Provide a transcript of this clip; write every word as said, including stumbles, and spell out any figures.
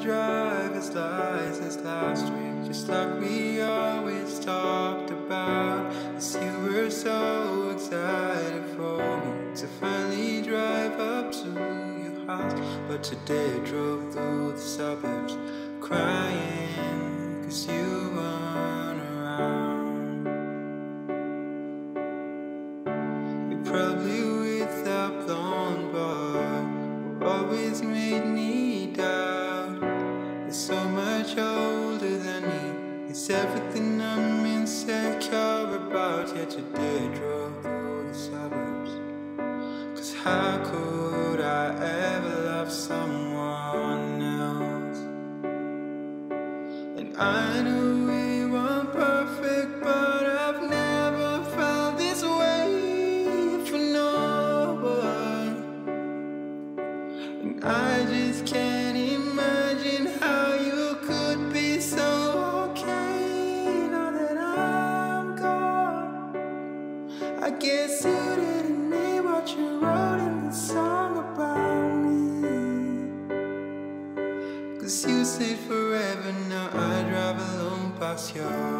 driver's license last week, just like we always talked about. Cause you were so excited for me to finally drive up to your house. But today I drove through the suburbs crying cause you weren't around. You're probably with that blonde boy who always made me doubt. You're so much older than me, it's everything I'm insecure about. Yet today I drove through the suburbs, cause how could I ever love someone else? And I know we weren't perfect, but I've never felt this way for no one. And I just can't imagine how you could be so okay now that I'm gone. I guess you didn't need what you wrote in the song about me, cause you said forever, now I drive alone past your